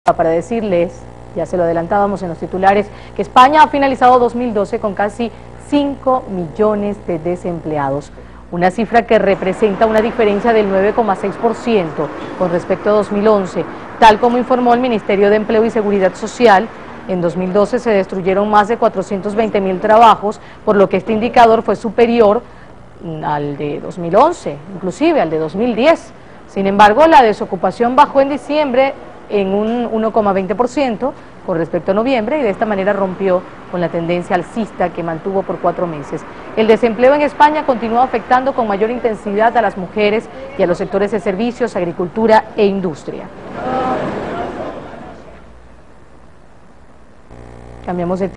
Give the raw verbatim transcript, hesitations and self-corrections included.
Para decirles, ya se lo adelantábamos en los titulares, que España ha finalizado dos mil doce con casi cinco millones de desempleados, una cifra que representa una diferencia del nueve coma seis por ciento con respecto a dos mil once, tal como informó el Ministerio de Empleo y Seguridad Social. En dos mil doce se destruyeron más de cuatrocientos veinte mil trabajos, por lo que este indicador fue superior al de dos mil once, inclusive al de dos mil diez. Sin embargo, la desocupación bajó en diciembre en un uno coma veinte por ciento con respecto a noviembre y de esta manera rompió con la tendencia alcista que mantuvo por cuatro meses. El desempleo en España continúa afectando con mayor intensidad a las mujeres y a los sectores de servicios, agricultura e industria. Cambiamos de